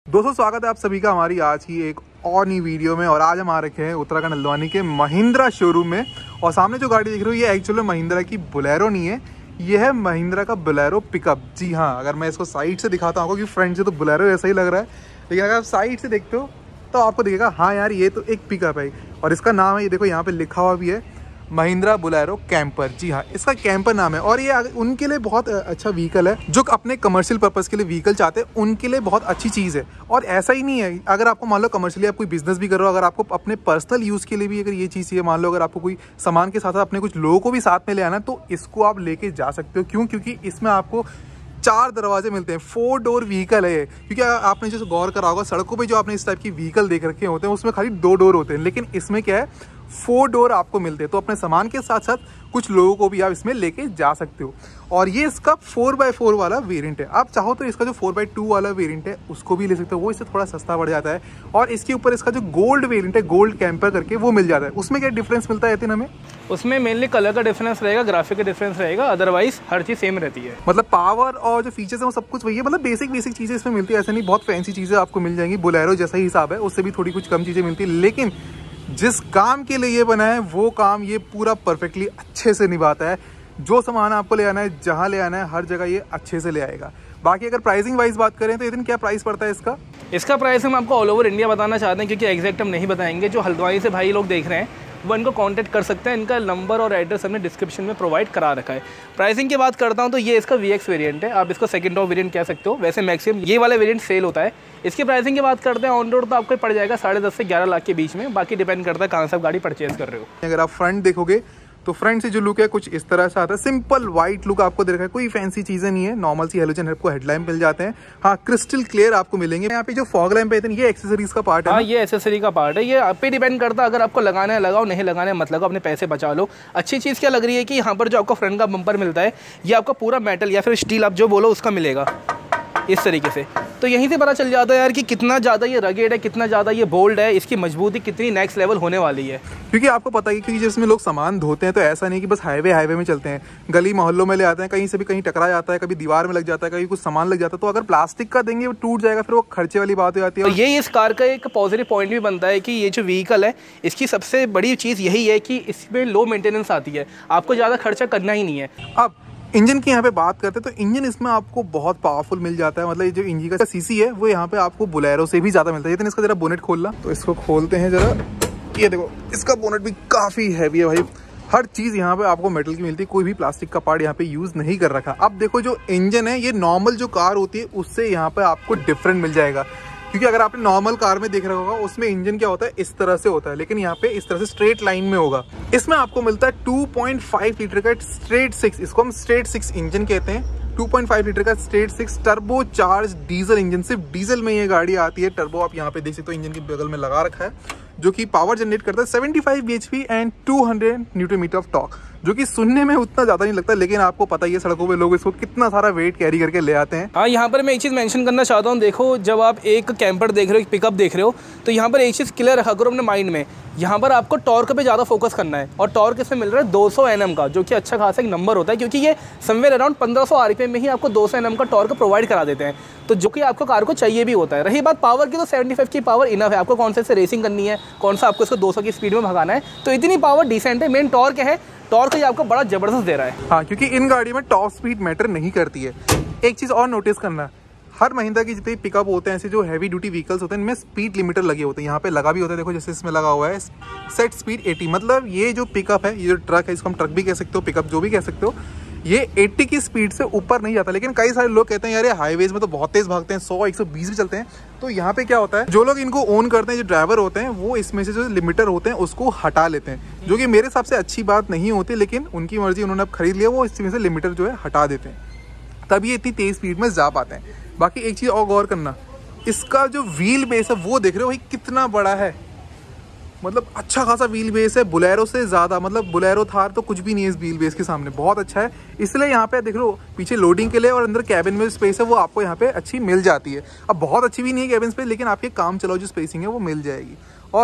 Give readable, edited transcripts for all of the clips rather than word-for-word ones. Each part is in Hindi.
दोस्तों स्वागत है आप सभी का हमारी आज की एक और नई वीडियो में। और आज हम आ रखे हैं उत्तराखंड हल्द्वानी के महिंद्रा शोरूम में। और सामने जो गाड़ी दिख रही है ये एक्चुअली महिंद्रा की बोलेरो नहीं है, ये है महिंद्रा का बोलेरो पिकअप। जी हाँ, अगर मैं इसको साइड से दिखाता हूँ क्योंकि फ्रंट से तो बोलेरो ऐसा ही लग रहा है, लेकिन अगर आप साइड से देखते हो तो आपको दिखेगा हाँ यार ये तो एक पिकअप है। और इसका नाम है, ये देखो यहाँ पे लिखा हुआ भी है महिंद्रा बोलेरो कैंपर। जी हाँ, इसका कैंपर नाम है। और ये उनके लिए बहुत अच्छा व्हीकल है जो अपने कमर्शियल पर्पस के लिए व्हीकल चाहते हैं, उनके लिए बहुत अच्छी चीज़ है। और ऐसा ही नहीं है, अगर आपको मान लो कमर्शियली आप कोई बिजनेस भी कर रहे हो, अगर आपको अपने पर्सनल यूज़ के लिए भी अगर ये चीज़ चाहिए, मान लो अगर आपको कोई सामान के साथ साथ अपने कुछ लोगों को भी साथ में ले आना, तो इसको आप लेके जा सकते हो। क्यों? क्योंकि इसमें आपको 4 दरवाजे मिलते हैं, 4 डोर व्हीकल है। क्योंकि आपने जैसे गौर करा होगा सड़कों पे जो आपने इस टाइप की व्हीकल देख रखे होते हैं उसमें खाली 2 डोर होते हैं, लेकिन इसमें क्या है 4 डोर आपको मिलते हैं। तो अपने सामान के साथ साथ कुछ लोगों को भी आप इसमें लेके जा सकते हो। और ये इसका 4x4 वाला वेरिएंट है। आप चाहो तो इसका जो 4x2 वाला वेरिएंट है उसको भी ले सकते हो, वो इससे थोड़ा सस्ता पड़ जाता है। और इसके ऊपर इसका जो गोल्ड वेरिएंट है, गोल्ड कैंपर करके, वो मिल जाता है। उसमें क्या डिफरेंस मिलता है हमें? उसमें मेनली कलर का डिफरेंस रहेगा, ग्राफिक का डिफरेंस रहेगा, अदरवाइज हर चीज़ सेम रहती है। मतलब पावर और जो फीचर्स है वो सब कुछ वही है। मतलब बेसिक चीज़ें इसमें मिलती है, ऐसा नहीं बहुत फैंसी चीज़ें आपको मिल जाएंगी। बोलेरो जैसा ही हिसाब है, उससे भी थोड़ी कुछ कम चीज़ें मिलती है, लेकिन जिस काम के लिए ये बना है वो काम ये पूरा परफेक्टली अच्छे से निभाता है। जो सामान आपको ले आना है, जहाँ ले आना है, हर जगह ये अच्छे से ले आएगा। बाकी अगर प्राइसिंग वाइज बात करें तो इतनी क्या प्राइस पड़ता है इसका प्राइस हम आपको ऑल ओवर इंडिया बताना चाहते हैं, क्योंकि एग्जैक्ट हम नहीं बताएंगे। जो हल्द्वानी से भाई लोग देख रहे हैं वो इनको कांटेक्ट कर सकते हैं, इनका नंबर और एड्रेस हमने डिस्क्रिप्शन में प्रोवाइड करा रखा है। प्राइसिंग की बात करता हूं तो ये इसका VX वेरिएंट है, आप इसको सेकंड टॉप वेरिएंट कह सकते हो। वैसे मैक्सिमम ये वाला वेरिएंट सेल होता है। इसकी प्राइसिंग की बात करते हैं ऑन रोड तो आपको पड़ जाएगा 10.5 से 11 लाख के बीच में। बाकी डिपेंड करता है कहाँ से आप गाड़ी परचेज कर रहे हो। अगर आप फ्रंट देखोगे तो फ्रंट से जो लुक है कुछ इस तरह से आता है, सिंपल व्हाइट लुक आपको दे रखा है, कोई फैंसी चीजें नहीं है। नॉर्मल सी हेलोजन आपको हेडलाइट मिल जाते हैं। हाँ, क्रिस्टल क्लियर आपको मिलेंगे। यहाँ पे जो फॉग लैंप है ये एक्सेसरीज का पार्ट है। हाँ, ये एक्सेसरी का पार्ट है। ये आप पे डिपेंड करता है, अगर आपको लगाना है लगाओ, नहीं लगाना है मत लगाओ, अपने पैसे बचा लो। अच्छी चीज़ क्या लग रही है कि यहाँ पर जो आपको फ्रंट का बम्पर मिलता है ये आपका पूरा मेटल या फिर स्टील आप जो बोलो उसका मिलेगा इस तरीके से। तो यहीं से पता चल जाता है यार कि कितना ज़्यादा ये रगेड है, कितना ज़्यादा ये बोल्ड है, इसकी मजबूती कितनी नेक्स्ट लेवल होने वाली है। क्योंकि आपको पता है कि जिसमें लोग सामान धोते हैं तो ऐसा नहीं कि बस हाईवे में चलते हैं, गली मोहल्लों में ले आते हैं, कहीं से भी कहीं टकरा जाता है, कभी दीवार में लग जाता है, कहीं कुछ सामान लग जाता है। तो अगर प्लास्टिक का देंगे वो टूट जाएगा, फिर वो खर्चे वाली बात हो जाती है। तो ये इस कार का एक पॉजिटिव पॉइंट भी बनता है कि ये जो व्हीकल है इसकी सबसे बड़ी चीज़ यही है कि इसमें लो मेंटेनेंस आती है, आपको ज़्यादा खर्चा करना ही नहीं है। अब इंजन की यहाँ पे बात करते हैं तो इंजन इसमें आपको बहुत पावरफुल मिल जाता है। मतलब ये जो इंजन का सीसी है वो यहाँ पे आपको बोलेरो से भी ज्यादा मिलता है। इसका जरा बोनेट खोलना, तो इसको खोलते हैं जरा। ये देखो इसका बोनेट भी काफी हैवी है भाई। हर चीज यहाँ पे आपको मेटल की मिलती है, कोई भी प्लास्टिक का पार्ट यहाँ पे यूज नहीं कर रखा। अब देखो जो इंजन है ये नॉर्मल जो कार होती है उससे यहाँ पे आपको डिफरेंट मिल जाएगा। क्योंकि अगर आपने नॉर्मल कार में देख रखा होगा उसमें इंजन क्या होता है इस तरह से होता है, लेकिन यहाँ पे इस तरह से स्ट्रेट लाइन में होगा। इसमें आपको मिलता है 2.5 लीटर का स्ट्रेट 6, इसको हम स्ट्रेट 6 इंजन कहते हैं। 2.5 लीटर का straight 6 turbo charge diesel engine. सिर्फ डीजल में ये गाड़ी आती है। टर्बो आप यहाँ पे देख सकते हो इंजन के बगल में लगा रखा है, जो कि पावर जनरेट करता है 75 bhp and 200 newton metre of torque, जो कि सुनने में उतना ज्यादा नहीं लगता, लेकिन आपको पता ही है सड़कों पे लोग इसको कितना सारा वेट कैरी करके ले आते हैं। हाँ, यहाँ पर मैं एक चीज़ मेंशन करना चाहता हूँ। देखो, जब आप एक कैंपर देख रहे हो, एक पिकअप देख रहे हो, तो यहाँ पर एक चीज़ क्लियर रखा करो अपने माइंड में, यहाँ पर आपको टॉर्क पे ज़्यादा फोकस करना है। और टॉर्क इसमें मिल रहा है 200 Nm का, जो कि अच्छा खासा एक नंबर होता है, क्योंकि ये समवेयर अराउंड 1500 RPM में ही आपको 200 Nm का टॉर्क प्रोवाइड करा देते हैं, तो जो कि आपको कार को चाहिए भी होता है। रही बात पावर की, तो 75 की पावर इनफ है। आपको कौन से रेसिंग करनी है, कौन सा आपको इसको 200 की स्पीड में भगाना है, तो इतनी पावर डिसेंट है। मेन टॉर्क है, टॉर्क ये आपको बड़ा जबरदस्त दे रहा है। हाँ, क्योंकि इन गाड़ी में टॉप स्पीड मैटर नहीं करती है। एक चीज़ और नोटिस करना, हर महिंद्रा की जितने पिकअप होते हैं, ऐसे जो हैवी ड्यूटी व्हीकल्स होते हैं, इनमें स्पीड लिमिटर लगे होते हैं। यहाँ पे लगा भी होता है, देखो जैसे इसमें लगा हुआ है सेट स्पीड 80। मतलब ये जो पिकअप है, ये जो ट्रक है, इसको हम ट्रक भी कह सकते हो, पिकअप जो भी कह सकते हो, ये 80 की स्पीड से ऊपर नहीं जाता। लेकिन कई सारे लोग कहते हैं यार ये हाईवेज में तो बहुत तेज भागते हैं, 100 120 भी चलते हैं। तो यहाँ पे क्या होता है, जो लोग इनको ओन करते हैं, जो ड्राइवर होते हैं, वो इसमें से जो लिमिटर होते हैं उसको हटा लेते हैं, जो कि मेरे हिसाब से अच्छी बात नहीं होती, लेकिन उनकी मर्जी, उन्होंने अब खरीद लिया, वो इसमें से लिमिटर जो है हटा देते हैं, तब ये इतनी तेज स्पीड में जा पाते हैं। बाकी एक चीज़ और गौर करना, इसका जो व्हील बेस है वो देख रहे हो भाई कितना बड़ा है। मतलब अच्छा खासा व्हील बेस है, बोलेरो से ज़्यादा। मतलब बोलेरो थार तो कुछ भी नहीं है इस व्हील बेस के सामने, बहुत अच्छा है। इसलिए यहाँ पे देख लो पीछे लोडिंग के लिए और अंदर कैबिन में स्पेस है वो आपको यहाँ पे अच्छी मिल जाती है। अब बहुत अच्छी भी नहीं है कैबिन स्पेस, लेकिन आपके काम चलाओ जो स्पेसिंग है वो मिल जाएगी। और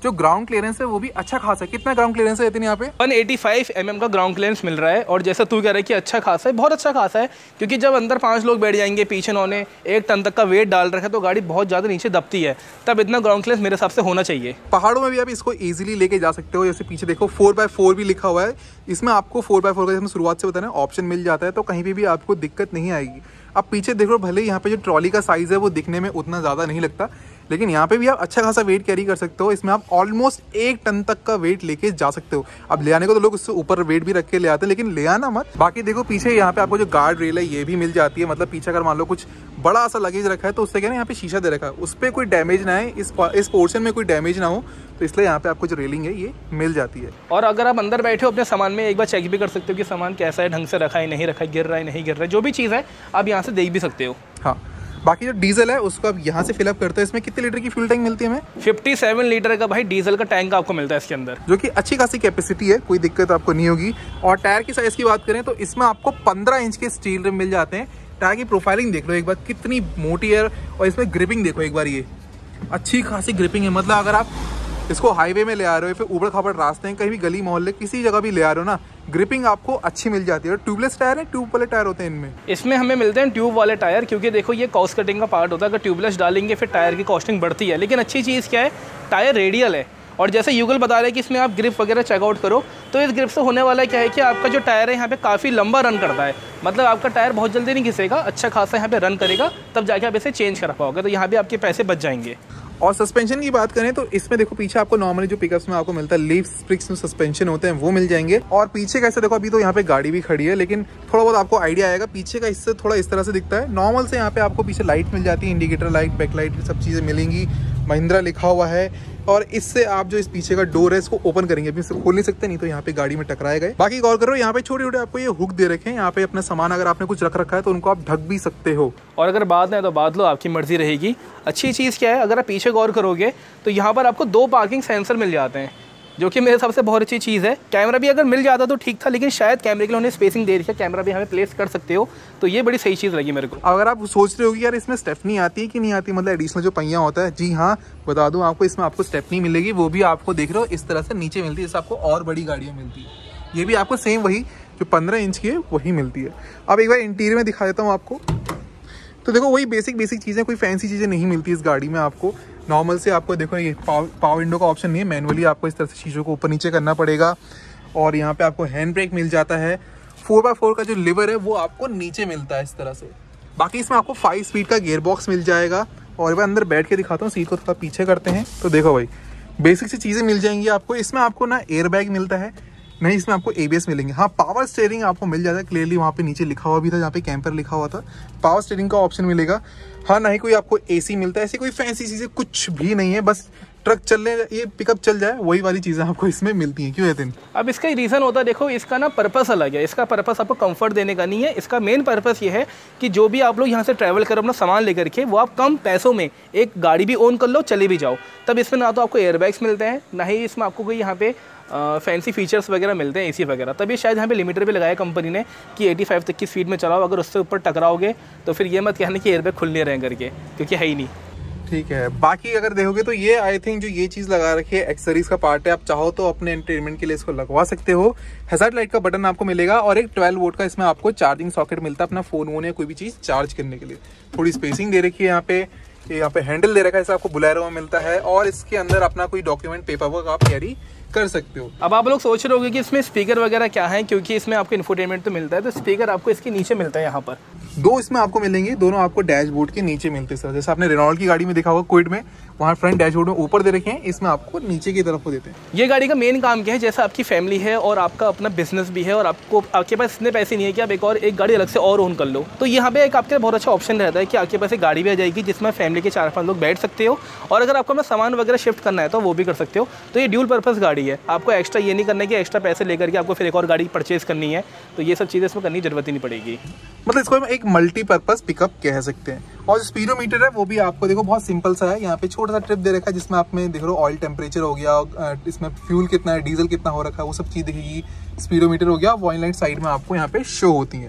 जो ग्राउंड क्लियरेंस है वो भी अच्छा खासा है। कितना ग्राउंड क्लियरेंस है यहाँ पे? 185 mm का ग्राउंड क्लियरेंस मिल रहा है। और जैसा तू कह रहा है कि अच्छा खासा है, बहुत अच्छा खासा है, क्योंकि जब अंदर 5 लोग बैठ जाएंगे, पीछे उन्होंने 1 टन तक का वेट डाल रखा है, तो गाड़ी बहुत ज़्यादा नीचे दबती है, तब इतना ग्राउंड क्लियरेंस मेरे हिसाब से होना चाहिए। पहाड़ों में भी आप इसको ईजिली लेके जा सकते हो। जैसे पीछे देखो 4x4 भी लिखा हुआ है, इसमें आपको 4x4 का जैसे शुरुआत से बताना ऑप्शन मिल जाता है, तो कहीं पे भी आपको दिक्कत नहीं आएगी। अब पीछे देख लो, भले यहाँ पे जो ट्रॉली का साइज है वो दिखने में उतना ज़्यादा नहीं लगता, लेकिन यहाँ पे भी आप अच्छा खासा वेट कैरी कर सकते हो। इसमें आप ऑलमोस्ट 1 टन तक का वेट लेके जा सकते हो। अब ले आने को तो लोग उससे ऊपर वेट भी रख के ले आते हैं, लेकिन ले आना मत। बाकी देखो पीछे यहाँ पे आपको जो गार्ड रेल है ये भी मिल जाती है। मतलब पीछे अगर मान लो कुछ बड़ा सा लगेज रखा है तो उससे क्या ना यहाँ पे शीशा दे रखा है, उस पर कोई डैमेज ना है, इस पोर्शन में कोई डैमेज ना हो, तो इसलिए यहाँ पे आपको जो रेलिंग है ये मिल जाती है। और अगर आप अंदर बैठे हो अपने सामान में, एक बार चेक भी कर सकते हो कि सामान कैसा है, ढंग से रखा है नहीं रखा है, गिर रहा है नहीं गिर रहा है, जो भी चीज़ है आप यहाँ से देख भी सकते हो। हाँ, बाकी जो डीजल है उसको आप यहाँ से फिलअप करते हैं। इसमें कितने लीटर की फ्यूल टैंक मिलती है हमें? 57 लीटर का भाई डीजल का टैंक आपको मिलता है इसके अंदर, जो कि अच्छी खासी कैपेसिटी है, कोई दिक्कत आपको नहीं होगी। और टायर की साइज की बात करें तो इसमें आपको 15 इंच के स्टील रिम मिल जाते हैं। टायर की प्रोफाइलिंग देख लो एक बार, कितनी मोटी है, और इसमें ग्रिपिंग देखो एक बार, ये अच्छी खासी ग्रिपिंग है। मतलब अगर आप इसको हाईवे में ले आ रहे हो, फिर ऊबड़ खाबड़ रास्ते हैं, कहीं भी गली मोहल्ले किसी जगह भी ले आ रहे हो ना, ग्रिपिंग आपको अच्छी मिल जाती है। और ट्यूबलेस टायर है, ट्यूब वाले टायर होते हैं इनमें। इसमें हमें मिलते हैं ट्यूब वाले टायर, क्योंकि देखो ये कॉस्ट कटिंग का पार्ट होता है। अगर ट्यूबलेस डालेंगे फिर टायर की कॉस्टिंग बढ़ती है, लेकिन अच्छी चीज़ क्या है, टायर रेडियल है। और जैसे युगल बता रहे हैं कि इसमें आप ग्रिप वगैरह चेकआउट करो, तो इस ग्रिप से होने वाला क्या है कि आपका जो टायर है यहाँ पे काफ़ी लंबा रन करता है। मतलब आपका टायर बहुत जल्दी नहीं घिसेगा, अच्छा खासा यहाँ पे रन करेगा, तब जाके आप इसे चेंज कर पाओगे, तो यहाँ भी आपके पैसे बच जाएंगे। और सस्पेंशन की बात करें तो इसमें देखो पीछे आपको नॉर्मली जो पिकअप्स में आपको मिलता है लीफ स्प्रिक्स में सस्पेंशन होते हैं वो मिल जाएंगे। और पीछे कैसे देखो, अभी तो यहाँ पे गाड़ी भी खड़ी है, लेकिन थोड़ा बहुत आपको आइडिया आएगा। पीछे का इससे थोड़ा इस तरह से दिखता है। नॉर्मल से यहाँ पे आपको पीछे लाइट मिल जाती है, इंडिकेटर लाइट, बैक लाइट, सब चीज़ें मिलेंगी। महिंद्रा लिखा हुआ है। और इससे आप जो इस पीछे का डोर है इसको ओपन करेंगे, अभी इसे खोल नहीं सकते, नहीं तो यहाँ पे गाड़ी में टकराएगा। बाकी गौर करो, यहाँ पे छोटे छोटे आपको ये हुक दे रखे हैं। यहाँ पे अपना सामान अगर आपने कुछ रख रखा है तो उनको आप ढक भी सकते हो। और अगर बाद में तो बाद लो, आपकी मर्जी रहेगी। अच्छी चीज़ क्या है, अगर आप पीछे गौर करोगे तो यहाँ पर आपको 2 पार्किंग सेंसर मिल जाते हैं, जो कि मेरे हिसाब से बहुत अच्छी चीज़ है। कैमरा भी अगर मिल जाता तो ठीक था, लेकिन शायद कैमरे के लिए उन्होंने स्पेसिंग दे रखी है, कैमरा भी हमें प्लेस कर सकते हो, तो ये बड़ी सही चीज़ लगी मेरे को। अगर आप सोच रहे हो कि यार इसमें स्टेपनी आती है कि नहीं आती, मतलब एडिशनल जो पहिया होता है, जी हाँ बता दूं आपको, इसमें आपको स्टेपनी मिलेगी। वो भी आपको देख रहे हो इस तरह से नीचे मिलती है, जैसे आपको और बड़ी गाड़ियाँ मिलती है। ये भी आपको सेम वही जो 15 इंच की है वही मिलती है। अब एक बार इंटीरियर में दिखा देता हूँ आपको। तो देखो वही बेसिक चीज़ें, कोई फैंसी चीज़ें नहीं मिलती इस गाड़ी में आपको। नॉर्मल से आपको देखो ये पावर विंडो का ऑप्शन नहीं है, मैनुअली आपको इस तरह से शीशों को ऊपर नीचे करना पड़ेगा। और यहाँ पे आपको हैंड ब्रेक मिल जाता है। 4x4 का जो लिवर है वो आपको नीचे मिलता है इस तरह से। बाकी इसमें आपको 5 स्पीड का गियर बॉक्स मिल जाएगा। और एक बार अंदर बैठ के दिखाता हूँ, सीट को थोड़ा पीछे करते हैं तो देखो भाई बेसिक सी चीज़ें मिल जाएंगी आपको। इसमें आपको ना एयर बैग मिलता है, नहीं इसमें आपको ABS मिलेंगे। हाँ, पावर स्टीयरिंग आपको मिल जाता है, क्लियरली वहाँ पे नीचे लिखा हुआ भी था, जहाँ पे कैंपर लिखा हुआ था, पावर स्टीयरिंग का ऑप्शन मिलेगा। हाँ, ना ही कोई आपको AC मिलता है, ऐसी कोई फैंसी चीज़ें कुछ भी नहीं है। बस ट्रक चलने, ये पिकअप चल जाए, वही वाली चीज़ें आपको इसमें मिलती हैं। क्यों है? अब इसका रीज़न होता है, देखो इसका ना पर्पस अलग है। इसका पर्पस आपको कंफर्ट देने का नहीं है, इसका मेन पर्पस ये है कि जो भी आप लोग यहाँ से ट्रैवल करो अपना सामान लेकर के, वो आप कम पैसों में एक गाड़ी भी ओन कर लो, चले भी जाओ। तब इसमें ना तो आपको एयरबैग्स मिलते हैं, ना ही इसमें आपको कोई यहाँ पे फैंसी फीचर्स वगैरह मिलते हैं, AC वगैरह। तभी शायद यहाँ पे लिमिटर भी लगाया कंपनी ने कि 85 तक की स्पीड में चलाओ, अगर उससे ऊपर टकराओगे तो फिर ये मत कहने कि एयरबैग खुल नहीं रहे करके, क्योंकि है ही नहीं। ठीक है, बाकी अगर देखोगे तो ये आई थिंक जो ये चीज़ लगा रखी है एक्सेसरीज का पार्ट है। आप चाहो तो अपने एंटरटेनमेंट के लिए इसको लगवा सकते हो। हैजार्ड लाइट का बटन आपको मिलेगा और एक 12 वोल्ट का इसमें आपको चार्जिंग सॉकेट मिलता है अपना फोन वोन या कोई भी चीज़ चार्ज करने के लिए। थोड़ी स्पेसिंग दे रखी है यहाँ पे हैंडल दे रखा है, जैसे आपको बुलेरो में मिलता है। और इसके अंदर अपना कोई डॉक्यूमेंट पेपर वर्क आप कैरी कर सकते हो। अब आप लोग सोच रहे होंगे कि इसमें स्पीकर वगैरह क्या है, क्योंकि इसमें आपको इंफोटेनमेंट तो मिलता है, तो स्पीकर आपको इसके नीचे मिलता है। यहाँ पर 2 इसमें आपको मिलेंगे, दोनों आपको डैशबोर्ड के नीचे मिलते हैं सर। जैसे आपने रेनॉल्ट की गाड़ी में देखा होगा क्विड में, वहाँ फ्रंट डैशबोर्ड में ऊपर दे रखे हैं, इसमें आपको नीचे की तरफ को देते हैं। ये गाड़ी का मेन काम क्या है, जैसे आपकी फैमिली है और आपका अपना बिजनेस भी है और आपके पास इतने पैसे नहीं है कि आप एक गाड़ी अलग से और ओन कर लो, तो यहाँ पे एक आपके बहुत अच्छा ऑप्शन रहता है कि आपके पास एक गाड़ी भी आ जाएगी जिसमें फैमिली के 4-5 लोग बैठ सकते हो। और अगर आपको अपना सामान वगैरह शिफ्ट करना है तो वो भी कर सकते हो। तो ये ड्यूल पर्पस गाड़ी है, आपको एक्स्ट्रा ये नहीं करना है कि एक्स्ट्रा पैसे लेकर के आपको फिर एक और गाड़ी परचेज करनी है, तो ये सब चीज़ें इसमें करने की जरूरत ही नहीं पड़ेगी। मतलब इसको हम एक मल्टीपर्पज पिकअप कह सकते हैं। और जो स्पीडोमीटर है वो भी आपको देखो बहुत सिंपल सा है। यहाँ पे छोटा सा ट्रिप दे रखा है जिसमें आप में देख रहे हो ऑयल टेम्परेचर हो गया, इसमें फ्यूल कितना है, डीजल कितना हो रखा है, वो सब चीज़ दिखेगी। स्पीडोमीटर हो गया, वॉइल लाइट साइड में आपको यहाँ पे शो होती है।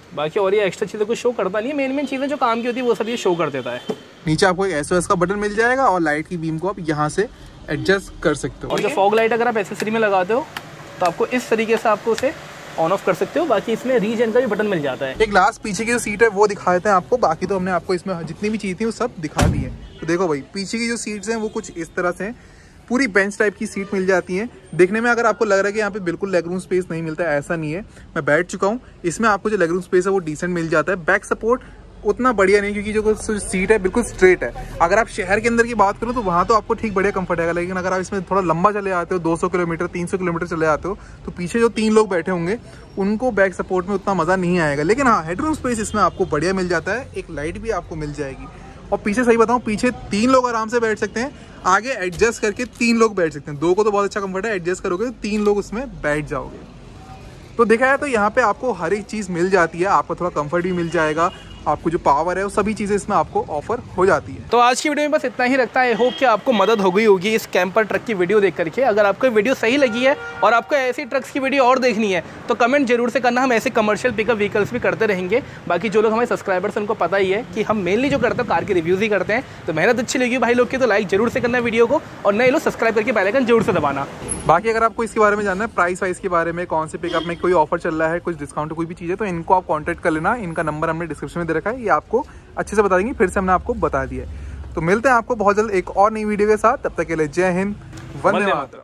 बाकी और ये एक्स्ट्रा चीज़ें कुछ शो करता नहीं है, मेन चीज़ें जो काम की होती है वो सब ये शो कर देता है। नीचे आपको एक SOS का बटन मिल जाएगा और लाइट की बीम को आप यहाँ से एडजस्ट कर सकते हो। और जो फॉग लाइट अगर आप एक्सेसरी में लगाते हो तो आपको इस तरीके से आपको उसे ऑन ऑफ कर सकते हो। बाकी इसमें रीजन का भी बटन मिल जाता है। एक लास्ट पीछे की जो सीट है वो दिखा देते हैं आपको, बाकी तो हमने आपको इसमें जितनी भी चीज़ थी वो सब दिखा दी है। तो देखो भाई, पीछे की जो सीट्स हैं वो कुछ इस तरह से हैं, पूरी बेंच टाइप की सीट मिल जाती है। देखने में अगर आपको लग रहा है कि यहाँ पे बिल्कुल लेग रूम स्पेस नहीं मिलता है, ऐसा नहीं है। मैं बैठ चुका हूँ, इसमें आपको जो लेग रूम स्पेस है वो डिसेंट मिल जाता है। बैक सपोर्ट उतना बढ़िया नहीं, क्योंकि जो सीट है बिल्कुल स्ट्रेट है। अगर आप शहर के अंदर की बात करो तो वहाँ तो आपको ठीक बढ़िया कंफर्ट है, लेकिन अगर आप इसमें थोड़ा लंबा चले आते हो, 200 किलोमीटर 300 किलोमीटर चले आते हो, तो पीछे जो 3 लोग बैठे होंगे उनको बैक सपोर्ट में उतना मज़ा नहीं आएगा। लेकिन हाँ, हेडरूम स्पेस इसमें आपको बढ़िया मिल जाता है। एक लाइट भी आपको मिल जाएगी। और पीछे सही बताऊँ, पीछे 3 लोग आराम से बैठ सकते हैं। आगे एडजस्ट करके 3 लोग बैठ सकते हैं। 2 को तो बहुत अच्छा कंफर्ट है, एडजस्ट करोगे तो 3 लोग उसमें बैठ जाओगे। तो देखा है तो यहाँ पे आपको हर एक चीज़ मिल जाती है। आपको थोड़ा कंफर्ट भी मिल जाएगा, आपको जो पावर है वो सभी चीज़ें इसमें आपको ऑफर हो जाती है। तो आज की वीडियो में बस इतना ही रखता है। आई होप कि आपको मदद हो गई होगी इस कैंपर ट्रक की वीडियो देख करके। अगर आपको वीडियो सही लगी है और आपको ऐसी ट्रक्स की वीडियो और देखनी है तो कमेंट जरूर से करना। हम ऐसे कमर्शियल पिकअप व्हीकल्स भी करते रहेंगे। बाकी जो लोग हमारे सब्सक्राइबर्स उनको पता ही है कि हम मेनली जो करते हैं कार के रिव्यूज़ ही करते हैं। तो मेहनत अच्छी लगी भाई लोग की तो लाइक जरूर से करना वीडियो को, और नए लोग सब्सक्राइब करके बेल आइकन जरूर से दबाना। बाकी अगर आपको इसके बारे में जानना है, प्राइस वाइस के बारे में, कौन से पिकअप में कोई ऑफर चल रहा है, कुछ डिस्काउंट कोई भी चीज़ है, तो इनको आप कांटेक्ट कर लेना। इनका नंबर हमने डिस्क्रिप्शन में दे रखा है, ये आपको अच्छे से बता देंगे। फिर से हमने आपको बता दिया है। तो मिलते हैं आपको बहुत जल्द एक और नई वीडियो के साथ। तब तक के लिए जय हिंद, वंदे मातरम।